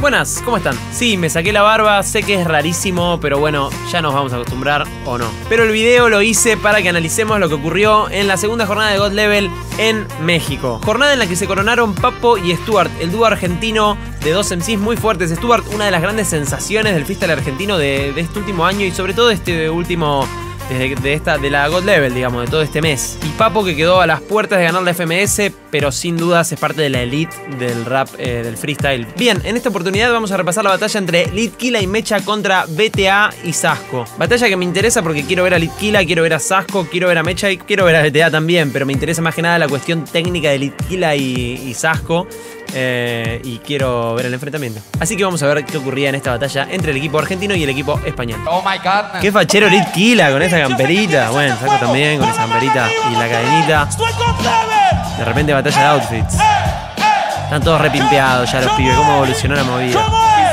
Buenas, ¿cómo están? Sí, me saqué la barba, sé que es rarísimo, pero bueno, ya nos vamos a acostumbrar o no. Pero el video lo hice para que analicemos lo que ocurrió en la segunda jornada de God Level en México. Jornada en la que se coronaron Papo y Stuart, el dúo argentino de dos MCs muy fuertes. Stuart, una de las grandes sensaciones del freestyle argentino de este último año y sobre todo de este último... de la God Level, digamos, de todo este mes. Y Papo, que quedó a las puertas de ganar la FMS, pero sin dudas es parte de la elite del rap, del freestyle. Bien, en esta oportunidad vamos a repasar la batalla entre Litquila y Mecha contra BTA y Sasco. Batalla que me interesa porque quiero ver a Litquila, quiero ver a Sasco, quiero ver a Mecha y quiero ver a BTA también, pero me interesa más que nada la cuestión técnica de Litquila y Sasco. Y quiero ver el enfrentamiento. Así que vamos a ver qué ocurría en esta batalla entre el equipo argentino y el equipo español. Oh my god. Qué fachero Litquila con esa camperita. Bueno, Sasco también con esa camperita y la cadenita. De repente batalla de outfits. Están todos repimpeados ya los pibes. ¿Cómo evolucionó la movida?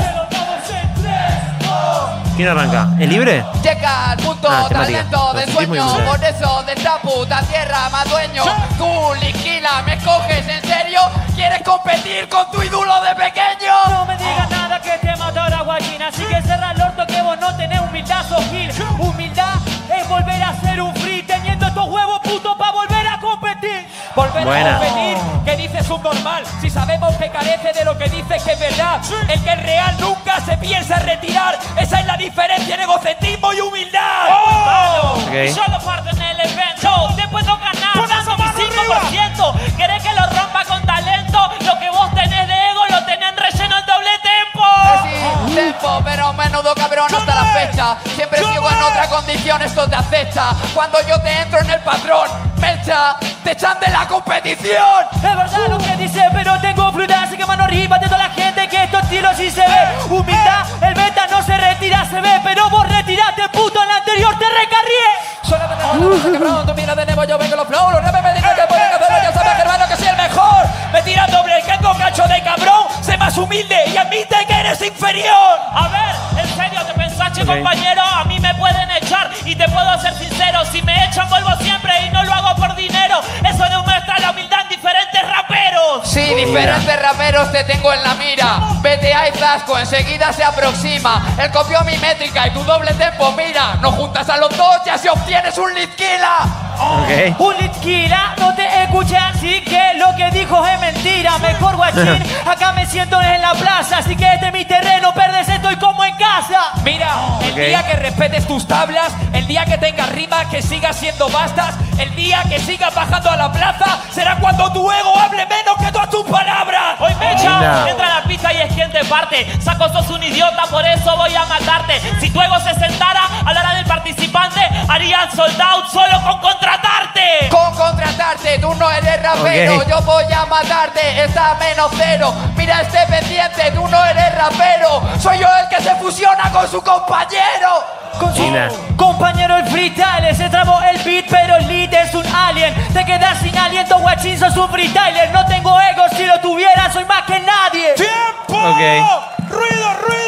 ¿Quién arranca? ¿Es libre? Llega al punto talento de sueño. Por eso de esta puta tierra más dueño. Tú, Litquila, ¿me coges en serio? ¿Quieres competir con tu ídolo de pequeño? No me digas nada que te mató la guachina. Así que cerra el orto que vos no tenés humildad, sos gil. Humildad es volver a ser un free teniendo estos huevos putos para volver a competir. Volver a competir, que dices subnormal. Si sabemos que carece de lo que dices que es verdad. El que es real nunca se piensa retirar. Esa es la diferencia en egocentrismo y humildad. Okay. Y solo parto en el evento. Te puedo ganar dando mi 5%. ¿Querés que lo rompa con talento? Lo que vos tenés de ego lo tenés relleno en doble tempo. Sí, tempo, pero menudo cabrón hasta la fecha. Siempre sigo en otra condición, esto te acepta. Cuando yo te entro en el patrón, Mecha, te echan de la competición. Es verdad lo que dice, pero tengo fluidez, así que mano arriba de toda la gente que estos tiros sí se ve. Humildad, el beta no se retira, se ve, pero vos retiraste, puto, en la anterior te recarrié. Solamente no cabrón, tú mira de nuevo, yo vengo los flow. Los rapes me dicen que pueden hacerlo, ya sabes, hermano, que soy el mejor. Me tira doble el con cacho de cabrón. Sé más humilde y admite que eres inferior. A ver, en serio, ¿te pensaste, compañero? A mí me pueden echar y te puedo ser sincero. Si me echan, vuelvo siempre y no lo hago por dinero. Eso demuestra la humildad en diferentes raperos. Sí, diferentes raperos te tengo en la mira. BTA y Sasco enseguida se aproxima. Él copió mi métrica y tu doble tempo, mira. No juntas a los dos y así obtienes un Litquila. Okay. Un Litquila, no te escuché, así que lo que dijo es mentira. Mejor guachín, acá me siento en la plaza. Así que este es mi terreno, perdes, estoy como en casa. Mira, el día que respetes tus tablas, el día que tengas rima, que sigas siendo bastas, el día que sigas bajando a la plaza, será cuando tu ego hable menos que todas tus palabras. Hoy Mecha entra a la pista y es quien te parte. Saco, sos un idiota, por eso voy a matarte. Si tu ego se sentara a la hora del participante, harían sold out solo con contratarte. Con contratarte, tú no eres rapero, yo voy a matarte, está a -0. Mira, esté pendiente, tú no eres rapero, soy yo el que se fusiona con su compañero. Con su compañero el freestyle, se trabó el beat, pero el lead es un alien. Te quedas sin aliento, guachín, sos un freestyler. No tengo ego, si lo tuviera soy más que nadie. ¡Tiempo! Okay. ¡Ruido!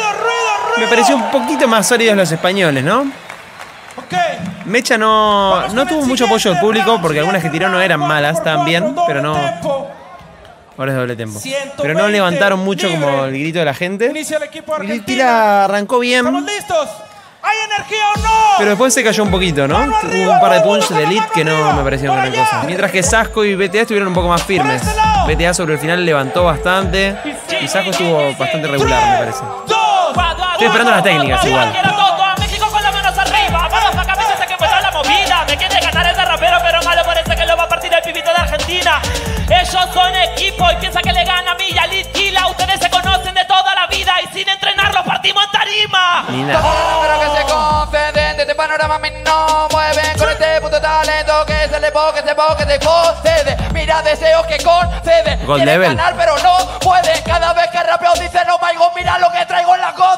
Me pareció un poquito más sólidos los españoles, ¿no? Mecha no tuvo mucho apoyo del público porque algunas que tiró no eran malas, estaban bien, pero no... Ahora es doble tempo. Pero no levantaron mucho como el grito de la gente. Litquila arrancó bien. ¿Estamos listos? ¿Hay energía o no? Pero después se cayó un poquito, ¿no? Hubo un par de punch de elite que no me parecieron gran cosa. Mientras que Sasco y BTA estuvieron un poco más firmes. BTA sobre el final levantó bastante y Sasco estuvo bastante regular, me parece. Estoy esperando las técnicas igual. México con las manos arriba, vamos a cabeza que empezó la movida. Me quiere ganar ese rapero, pero malo parece que lo va a partir el pibito de Argentina. Ellos son equipo y piensa que le gana a mí y a Litquila. Ustedes se conocen de toda la vida y sin entrenarlos partimos en tarima. Pero que se conceden de este panorama, a mí no mueven con este puto talento que se le concede. Mira, deseos que concede. Quieren ganar, pero no pueden. Cada vez que rapeo dice no my God, mira lo que traigo en la God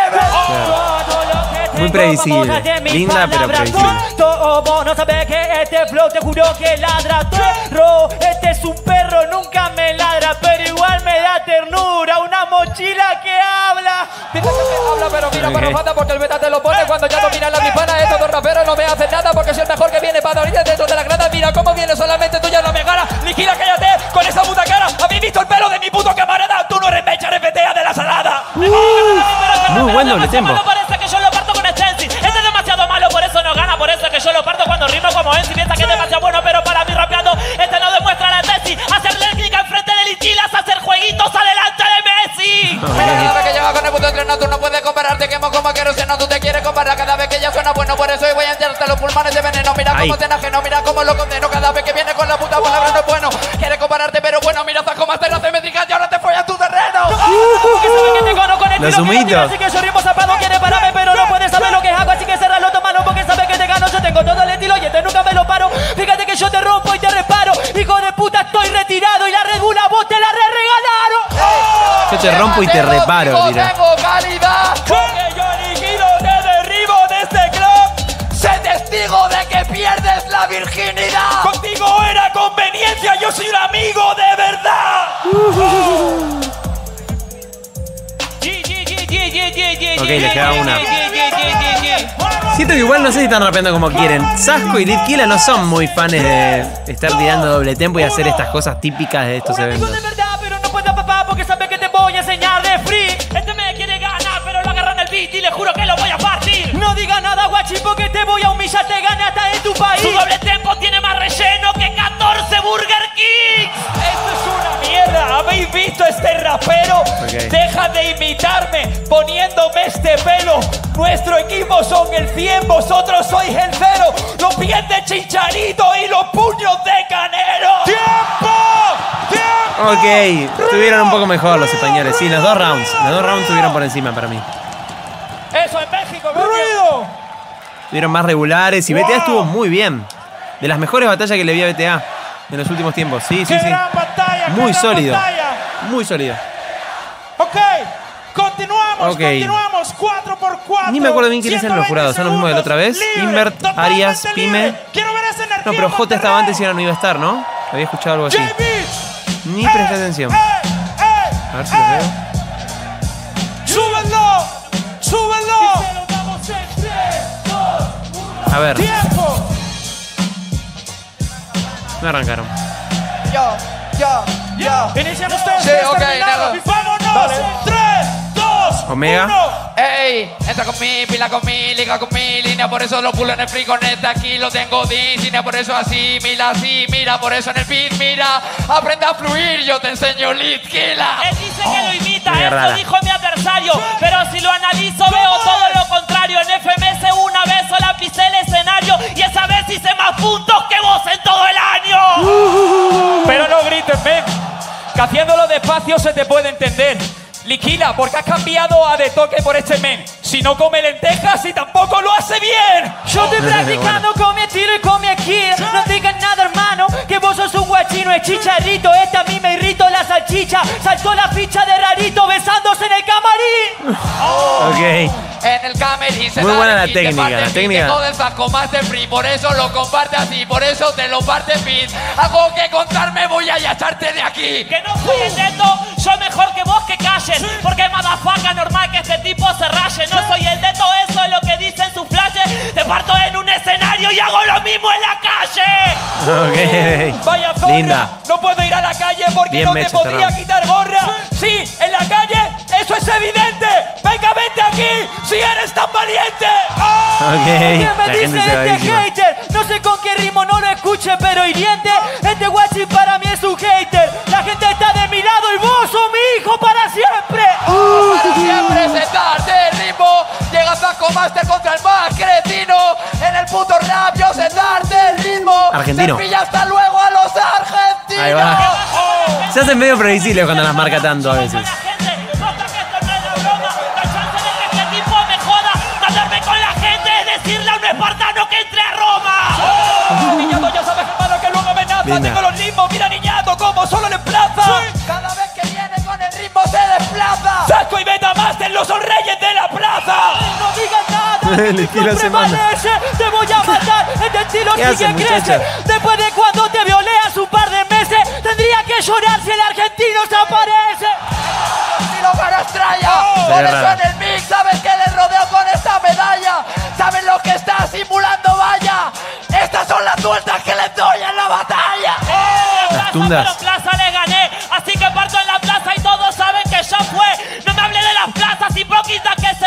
Level. Muy previsible. Linda, pero previsible. Vos no sabés que este flow te juro que ladra. Perro, este es un perro, nunca me ladra, pero igual me da ternura. Una mochila que habla. Dice que me habla, pero mira para falta porque el beta te lo pone cuando ya dominan la dispara. Estos dos raperos no me hacen nada porque soy el mejor que viene para ahorita dentro de la grada. Mira cómo viene, solamente tú ya no me ganas. Litquila, cállate con esa puta cara. ¿Habéis visto el pelo de mi puto camarada? Tú no eres Mecha, eres BTA de la salada. Muy buen doble tempo. Parece que yo lo parto con Stensi. Este es demasiado malo, por eso no gana. Por eso es que yo lo parto cuando rimo como Ensi. Piensa que es demasiado bueno, pero para mí rapeando este no demuestra la tesis. Hacer técnica enfrente de Lichilas, hacer jueguitos adelante de Messi. Mira, cada vez que lleva con el puto entreno, tú no puedes compararte. Quemo como queroseno, tú te quieres comparar. Cada vez que ya suena bueno, por eso hoy voy a echarte los pulmones de veneno. Mira cómo te enajeno, mira cómo lo condeno. Cada vez que viene con la puta palabra no es bueno. Quieres compararte, pero bueno, mira, Zaco Master hace métricas y ahora te follas tu terreno. Porque sabe que te conozco con el Los tiro que humitos. tira, así que yo ritmo zapado quiere pararme, pero no puede saber lo que hago, así que cerralo tu mano porque sabe que te gano. Yo tengo todo el estilo y este nunca me lo paro. Fíjate que yo te rompo y te reparo. Hijo de puta, estoy retirado y la Red Bull a vos te la regalaron. Yo te rompo y te reparo, dirá. Tengo calidad. Porque yo aniquilo, te derribo de este club. Sé testigo de que pierdes la virginidad. Contigo era conveniencia, yo soy un amigo de verdad. Ok, le queda una. Siento que igual no sé si están rapeando como quieren. Sasco y Litquila no son muy fans de estar tirando doble tempo y hacer estas cosas típicas de estos Un amigo eventos. de verdad, pero no puedo papá porque sabe que te voy a enseñar de free. Este me quiere ganar, pero lo agarran el beat y le juro que lo voy a partir. No diga nada, guachi, porque te voy a humillar, te gané hasta en tu país. Su doble tempo tiene más relleno que 14 Burger Kings. Esto es una mierda, ¿habéis visto este rapero? Ok. Deja de imitarme poniéndome este pelo. Nuestro equipo son el 100, vosotros sois el 0. Los pies de Chicharito y los puños de Canero. ¡Tiempo! ¡Tiempo! Ok, estuvieron un poco mejor los españoles. Sí, los dos rounds estuvieron por encima para mí. Eso en México, coño. ¡Ruido! Estuvieron más regulares y BTA estuvo muy bien. De las mejores batallas que le vi a BTA en los últimos tiempos. Sí, ¡Qué sí, sí. gran batalla! Muy qué gran sólido. batalla! Muy sólido. Ok, continuamos, Ok. continuamos. 4x4. Ni me acuerdo bien quiénes eran los jurados. ¿Son los mismos de la otra vez? Libre, Invert, totalmente Arias, libre. Pyme. Quiero ver esa energía. No, pero J estaba Monterrey. antes y ahora no iba a estar, ¿no? Había escuchado algo así. J-Beats. Ni presté atención. A ver si los veo. ¡Súbenlo! ¡Súbenlo! A ver, ¡Tiempo! me arrancaron. Yo. Inician ustedes. Sí, ustedes ok, terminaron. nego. ¡Vámonos! 3, 2, Omega. 1. Ey, entra con mi, pila con mi, liga con mi línea, por eso lo pulo en el free con este aquí lo tengo de cine, por eso así, mira, por eso en el beat, mira, aprende a fluir, yo te enseño Litquila. Él dice que lo imita, Muy eso rara. dijo mi adversario. Pero si lo analizo veo todo lo contrario. En FMS una vez sola pisé el escenario y esa vez hice más puntos que vos en todo el año. Pero no grites, men, que haciéndolo despacio se te puede entender. Liquila, porque has cambiado a de toque por este men. Si no come lentejas y tampoco lo hace bien. Yo estoy practicando con mi estilo y con mi skill. No digas nada, hermano, que vos sos un guachino, es Chicharito. Este a mí me irrito la salchicha. Saltó la ficha de Rarito besándose en el camarín. Ok. En el camerín se Muy da buena el la beat, te técnica, parte la el técnica. beat, tengo del Zaco Master Free, por eso lo comparte así, por eso te lo parte beat. Algo que contarme, voy a echarte de aquí. Que no soy el Deto, yo mejor que vos que calles. Porque madafaca normal que este tipo se raye. No soy el Deto, eso es lo que dicen sus flashes. Te parto en un escenario y hago lo mismo en la calle. Ok. Vaya zorra, Linda. no puedo ir a la calle porque Bien no te mecha podría este quitar gorra. Sí, en la calle, eso es evidente. Venga, vente aquí, si eres tan valiente. Ok. La gente se va a ir encima. hater? No sé con qué ritmo, no lo escuche, pero hiriente. Este guachi para mí es un hater. La gente está de mi lado y vos sos mi hijo para siempre. Para siempre sentarte el ritmo. Llega Zaco Master contra el más cretino. En el puto rap yo sentarte el ritmo. Argentino. Se pilla hasta luego a los argentinos. Ahí va. Se hacen medio previsibles cuando las marca tanto a veces. Espartano que entre a Roma. Niñato, ya sabes, hermano, que luego amenaza. Linda. Tengo los ritmos, mira, niñato, como solo le plaza. Cada vez que viene con el ritmo se desplaza. Sasco y Betamaster, los son reyes de la plaza. No digas nada, Le tira no semana. prevalece. Te voy a matar, este estilo ¿Qué sigue hacen, crece. muchacha? Después de cuando te violé hace un par de meses, tendría que llorar si el argentino se aparece. Y lo ganas traya. Se Por ve eso rara. en el mix sabes que le rodeo con esta medalla. Saben lo que está simulando, vaya. Estas son las vueltas que le doy en la batalla. Las tundas. Pero plaza le gané, así que parto en la plaza y todos saben que ya fue. No me hablé de las plazas.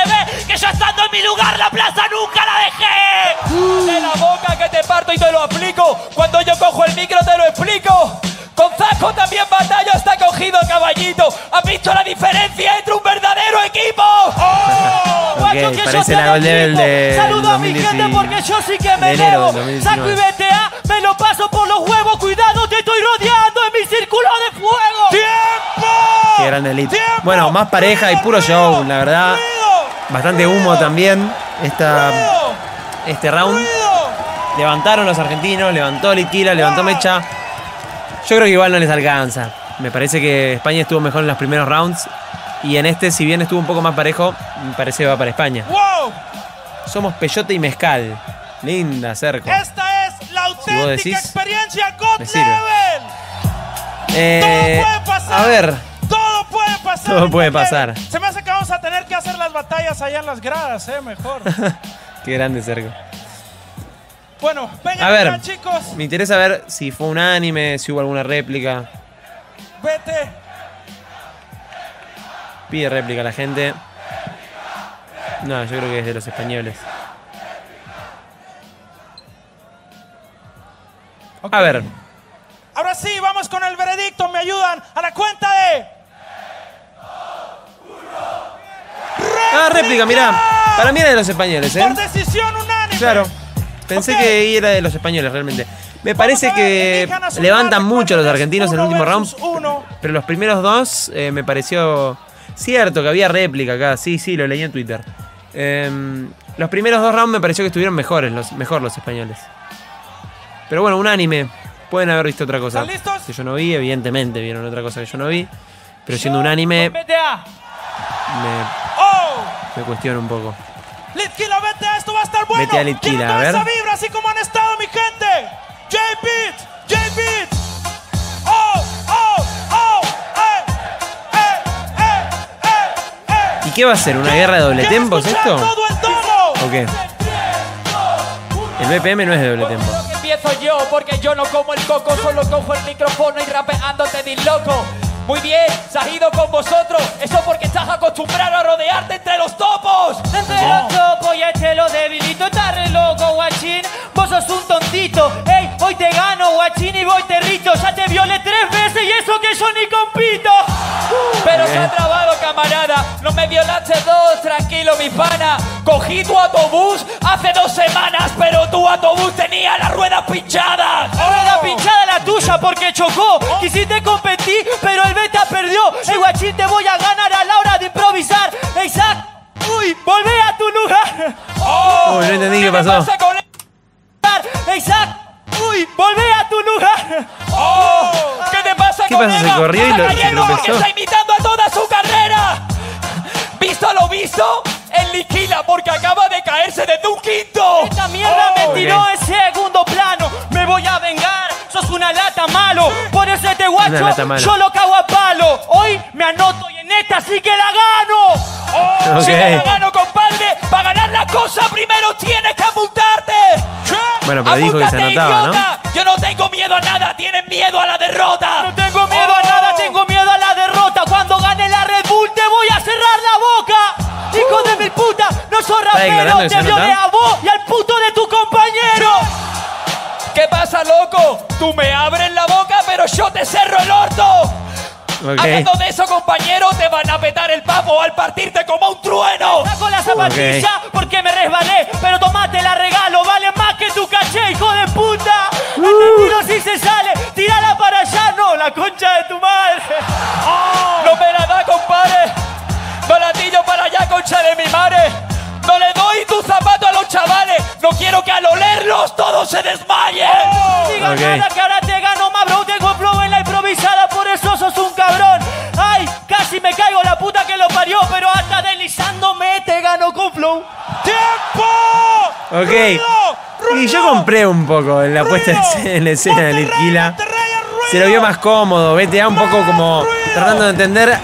ve que yo estando en mi lugar la plaza nunca la dejé. De la boca que te parto y te lo aplico. Cuando yo cojo el micro te lo explico. Con Zaco también batalla, está cogido el caballito. ¿Has visto la diferencia entre un verdadero equipo? Guacho, que parece yo la God Level de saludo a mi gente porque yo sí que me enero debo. del Saco y 2019. BTA, me lo paso por los huevos. Cuidado, te estoy rodeando en mi círculo de fuego. ¡Tiempo! Qué grande Elite. ¡Tiempo! Bueno, más pareja y puro show, la verdad. Bastante humo también este round. Levantaron los argentinos, levantó Litquila, levantó Mecha. Yo creo que igual no les alcanza. Me parece que España estuvo mejor en los primeros rounds. Y en este, si bien estuvo un poco más parejo, me parece que va para España. ¡Wow! Somos Peyote y Mezcal. Linda, Cerco. Esta es la auténtica decís, experiencia God me sirve. Level. Todo puede pasar. A ver, Todo puede pasar. Todo puede en God pasar. Level. Se me hace que vamos a tener que hacer las batallas allá en las gradas, mejor. qué grande Cerco. Bueno, vengan A ver, acá, chicos. me interesa ver si fue un anime, si hubo alguna réplica. Vete. Pide réplica a la gente. No, yo creo que es de los españoles. Ok. A ver, Ahora sí, vamos con el veredicto. Me ayudan a la cuenta de... réplica, mirá. Para mí era de los españoles, Por decisión unánime. Claro. Pensé Ok. que era de los españoles realmente. Me Vamos parece a ver, que elijan a su levantan lugar, mucho los recuerden, argentinos en el uno último round. versus uno. Pero los primeros dos me pareció cierto que había réplica acá. Sí, lo leí en Twitter. Los primeros dos rounds me pareció que estuvieron mejor los españoles. Pero bueno, un anime. Pueden haber visto otra cosa ¿Están listos? que yo no vi. Evidentemente vieron otra cosa que yo no vi. Pero siendo un anime BTA. ¡Oh! me cuestiono un poco. Litquila, vete, esto va a estar bueno. Vete a Litquila, Quiero a toda ver. esa vibra, así como han estado mi gente. J-Beat. ¡Oh! ¿Y qué va a ser? ¿Una guerra de doble Quiero tempos escuchar esto? todo el tono. ¿O qué? El BPM no es de doble tempo. Creo que empiezo yo, porque yo no como el coco, solo cojo el micrófono y rapeando te di loco. Muy bien, se ha ido con vosotros. Eso porque estás acostumbrado a rodearte entre los topos. Entre los topos y este lo debilito. Estás re loco, guachín. Vos sos un tontito. Ey, hoy te gano, guachín, y voy te rito. Ya te violé 3 veces y eso que yo ni compito. Pero se ha trabado, camarada. No me violaste 2, tranquilo, mi pana. Cogí tu autobús hace 2 semanas, pero tu autobús tenía las ruedas pinchadas. Rueda pinchada la tuya porque chocó. Quisiste competir, pero el beta perdió. Ey, guachín, te voy a ganar a la hora de improvisar. Ey, Zac, uy, volvé a tu lugar. Uy, no entendí qué pasó. pasa con él? Ey, Zac, uy, volvé a tu lugar. ¿Qué te pasa ¿Qué con pasa? Se Eva? corrió y Está se cayendo tropezó. porque está imitando a toda su carrera. ¿Visto lo visto? El Litquila porque acaba de caerse desde un quinto. Esta mierda me tiró ok. en segundo plano. Me voy a vengar. Sos una lata malo. Por eso este Una guacho lata malo. yo lo cago a palo. Hoy me anoto y en esta sí que la gano. Ok. Si me la gano, compadre, para ganar la cosa primero tienes que apuntarte. Bueno, pero dijo que se ¡Apúntate, anotaba, ¿no? idiota! Yo no tengo miedo a nada, tienen miedo a la derrota. No tengo miedo a nada, tengo miedo a la derrota. Cuando gane la Red Bull te voy a cerrar la boca. Hijo de mil puta, no sos declarando rapero. que Te se violé anota? a vos y al puto de tu compañero. ¿Qué pasa, loco? Tú me abres la boca, pero yo te cerro el orto. Ok. Hablando de eso, compañero, te van a petar el papo al partirte como un trueno. Saco la zapatilla porque me resbalé. Pero tomate la regalo, vale más que tu caché, hijo de puta. Este tiro sí se sale, tírala para allá, no, la concha de tu madre. No me la da, compadre. No la tiro para allá, concha de mi madre. No le doy tu zapato a los chavales. No quiero que al olerlos todos se desmayen. No digas Ok. nada que ahora te gano más, bro. Tengo flow en la improvisada, por eso sos un cabrón. Ay, casi me caigo la puta que lo parió, pero hasta deslizándome te gano con flow. ¡Tiempo! Ok. ¡Ruido! Y yo compré un poco en la puesta en la escena de Litquila. Se lo vio más cómodo. BTA un poco como tratando de entender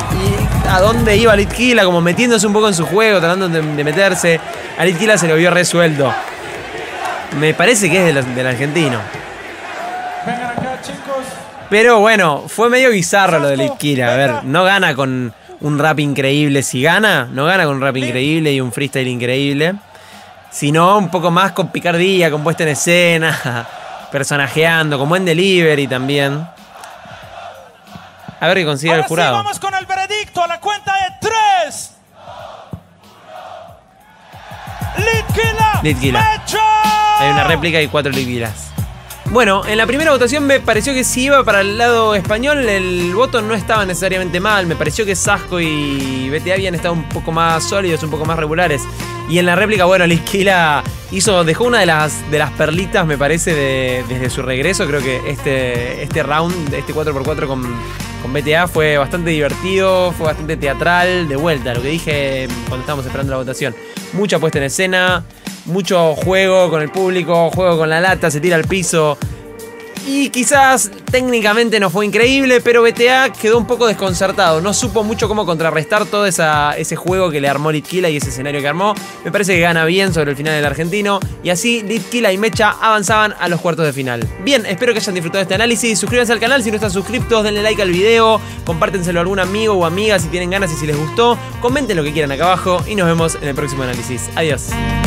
a dónde iba Litquila, como metiéndose un poco en su juego, tratando de meterse. A Litquila se lo vio resuelto. Me parece que es del argentino. Vengan acá, chicos. Pero bueno, fue medio bizarro lo de Litquila. A ver, no gana con un rap increíble si gana. No gana con un rap increíble y un freestyle increíble. Sino un poco más con picardía, con puesta en escena, personajeando, con buen delivery también. A ver qué consigue el jurado. Sí, vamos con el veredicto a la cuenta de 3. Litquila. Hay una réplica y 4 Litquilas. Bueno, en la primera votación me pareció que si iba para el lado español, el voto no estaba necesariamente mal. Me pareció que Sasco y BTA habían estado un poco más sólidos, un poco más regulares. Y en la réplica, bueno, Litquila dejó una de las perlitas, me parece, desde su regreso. Creo que este round, este 4x4 con BTA fue bastante divertido, fue bastante teatral. De vuelta, lo que dije cuando estábamos esperando la votación. Mucha puesta en escena, mucho juego con el público, juego con la lata, se tira al piso. Y quizás técnicamente no fue increíble, pero BTA quedó un poco desconcertado. No supo mucho cómo contrarrestar todo ese juego que le armó Litquila y ese escenario que armó. Me parece que gana bien sobre el final del argentino. Y así Litquila y Mecha avanzaban a los cuartos de final. Bien, espero que hayan disfrutado de este análisis. Suscríbanse al canal si no están suscriptos, denle like al video, compártenselo a algún amigo o amiga si tienen ganas y si les gustó. Comenten lo que quieran acá abajo y nos vemos en el próximo análisis. Adiós.